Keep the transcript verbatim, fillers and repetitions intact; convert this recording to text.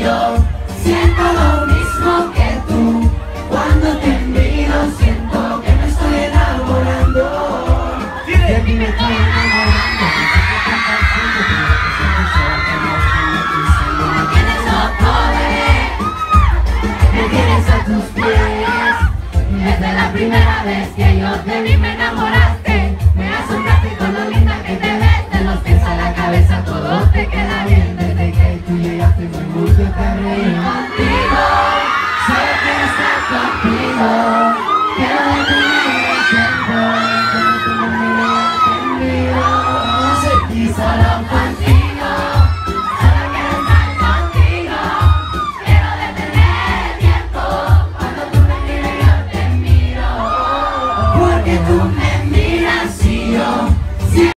yo siento lo mismo que tú. Cuando te miro siento que me estoy enamorando. De ti me estoy enamorando. Me tienes loco, bebé. Me tienes a tus pies. Desde la primera vez que yo te vi me enamoré.